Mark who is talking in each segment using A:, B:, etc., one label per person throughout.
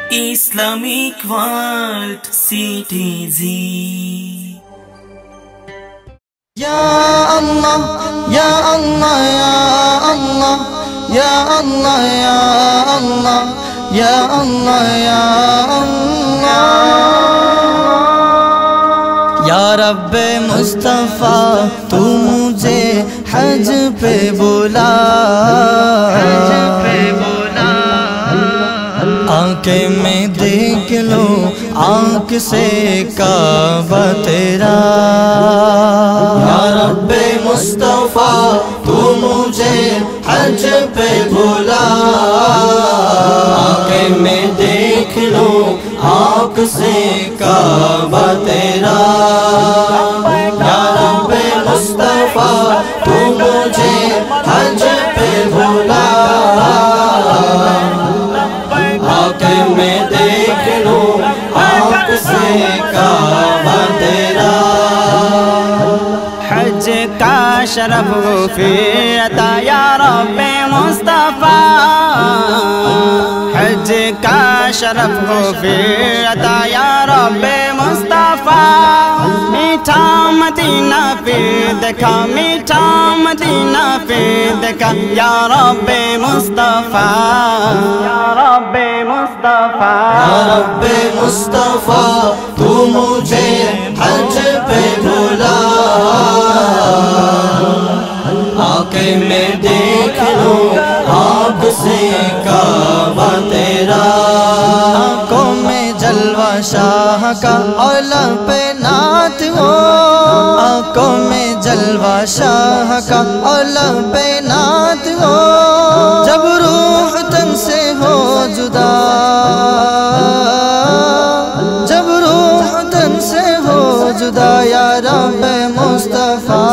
A: Islamic World CTZ.
B: Ya Allah, Ya Allah, Ya Allah, Ya Allah, Ya Allah, Ya Allah, Ya Allah. یا رب مصطفیٰ تو مجھے حج پہ بلا، آنکھیں میں دیکھ لو آنکھ سے کعبہ تیرا۔ یا رب مصطفیٰ تو مجھے حج پہ بلا، آنکھیں میں دیکھ لو آنکھ سے کعبہ تیرا۔ یا رب مصطفیٰ تو مجھے حج پہ بلا، آنکھیں میں دیکھ لو آنکھ سے کعبہ تیرا۔
C: حج کا شرف فی عطا یا رب مصطفیٰ، حج کا شرف فی عطا یا رب مصطفیٰ۔ میٹھا مدینہ پہ دیکھا، میٹھا مدینہ پہ دیکھا یا رب مصطفیٰ، یا رب مصطفیٰ،
B: یا رب مصطفیٰ تو مجھے حج پہ بلا، آنکھیں میں دیکھ لو آنکھ سے کعبہ تیرا۔ آنکھوں میں جلوہ شاہ کا اور لب پہ نعت ہو، آنکھوں میں جلوہ شاہ کا اور لب پہ نعت ہو، جب روح تن سے ہو جدا، جب روح تن سے ہو جدا یا رب مصطفیٰ،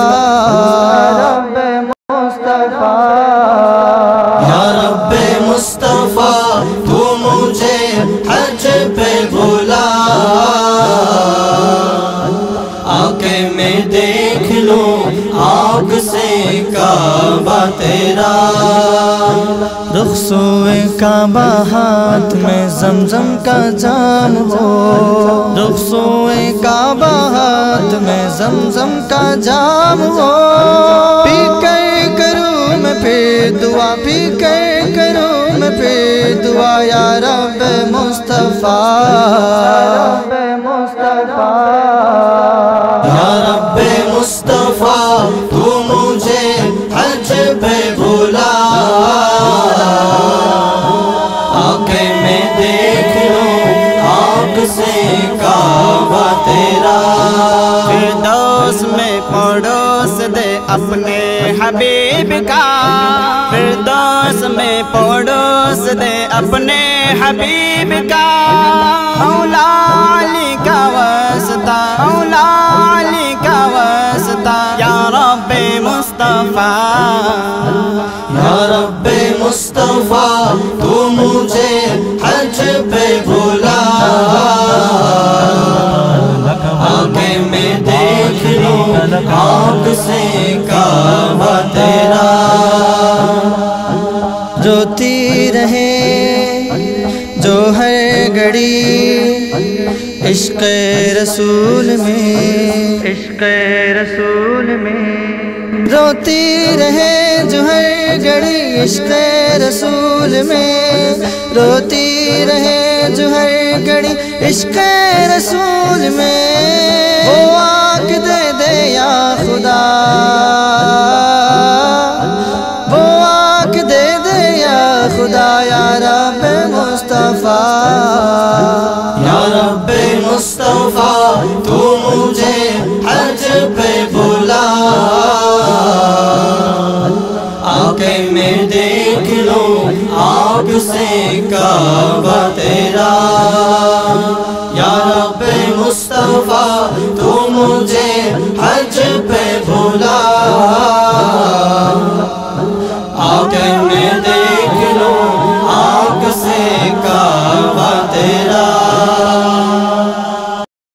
B: یا رب مصطفیٰ تو مجھے حج پہ بلا، آنکھیں میں دیکھ لو آنکھ سے کعبہ تیرا۔ رخ سوئے کعبہ ہاتھ میں زمزم کا جام ہو، رخ سوئے کعبہ ہاتھ میں زمزم کا جام ہو، پی کر کروں میں پھر دعا، پی کر کروں میں پھر دعا یا رب مصطفیٰ، یا رب مصطفیٰ تو مجھے حج پہ بلا، آنکھیں میں دیکھ لو آنکھ سے کعبہ تیرا۔
C: فردوس میں پڑوس دے اپنے حبیب کا، فردوس میں پڑوس دے اپنے حبیب کا، مولا علی کا واسطہ، مولا علی کا واسطہ یا رب مصطفیٰ،
B: یا رب مصطفیٰ تو مجھے حج پہ بلا، آنکھیں میں دیکھ لو آنکھ سے کعبہ تیرا۔ روتی رہے جو ہر گھڑی عشق رسول میں، عشق رسول میں، روتی رہے جو ہر گھڑی عشق رسول میں، روتی رہے جو ہر گھڑی عشق رسول میں، وہ آنکھ دے دے یا خدا، وہ آنکھ دے دے یا خدا یا رب مصطفیٰ، یا رب مصطفیٰ تو مجھے حج پہ بلا، آنکھیں میں دیکھ لو آنکھ سے کعبہ تیرا۔ یا رب مصطفیٰ تو مجھے حج پہ بلا، آنکھیں میں